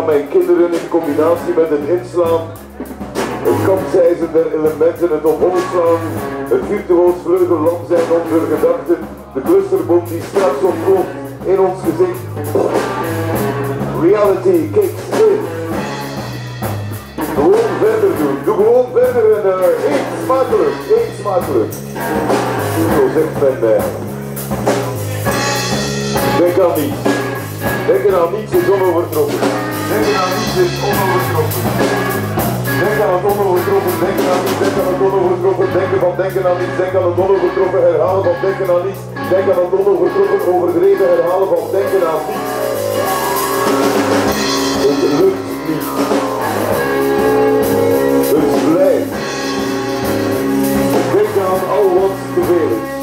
aan mijn kinderen in combinatie met het inslaan, het kapseizen der elementen, het op hol slaan, het virtuoos vleugellam zijn onder gedachten, de clusterboom die straks ontploft in ons gezicht. Reality kicks in. Gewoon verder doen, doe gewoon verder en eet smakelijk, eet smakelijk. Zo zegt men mij. Denk aan niets. Denken aan niets is onovertroffen. Denken aan niets is onovertroffen. Denken aan het onovertroffen, denken aan niets, denken aan het onovertroffen, denken van denken aan niets, denken aan het onovertroffen, herhalen van denken aan niets, denken aan het onovertroffen, overdreven herhalen van denken aan niets. Het lukt niet. Het blijft. Denk aan al wat te veel is.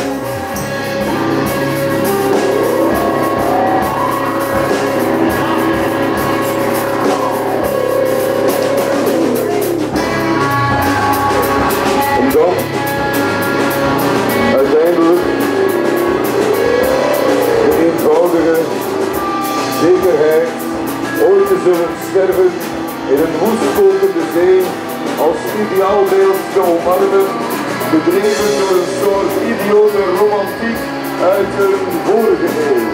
Zekerheid, ooit te zullen sterven in een woestkokende zee, als ideaalbeeld te omarmen, bedreven door een soort idiote romantiek uit een vorige eeuw.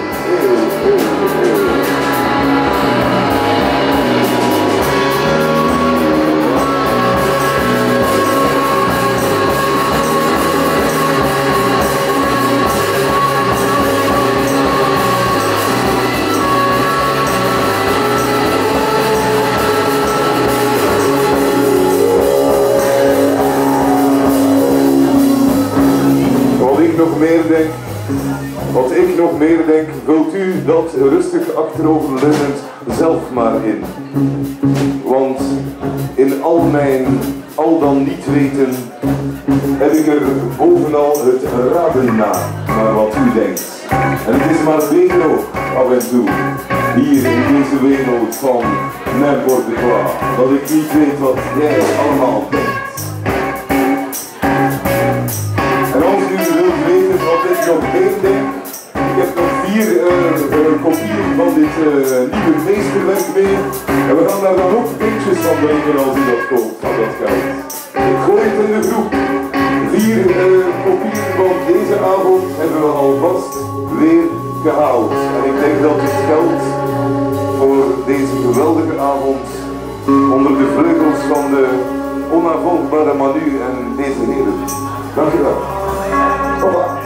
Wat ik nog meer denk, vult u dat rustig achteroverleunend zelf maar in. Want in al mijn al dan niet weten, heb ik er bovenal het raden naar wat u denkt. En het is maar beter ook, af en toe, hier in deze wereld van n'importe quoi, dat ik niet weet wat jij allemaal denkt. En als u wilt weten wat ik nog meer denk, ik heb nog 4 kopieën van dit nieuwe meesterwerk mee. En we gaan daar dan ook pintjes van drinken als u dat koopt, van dat geld. Ik gooi het in de groep. 4 kopieën van deze avond hebben we alvast weer gehaald. En ik denk dat het geld voor deze geweldige avond onder de vleugels van de onafvolgbare Manu en deze heren. Dank u wel. Hoppa.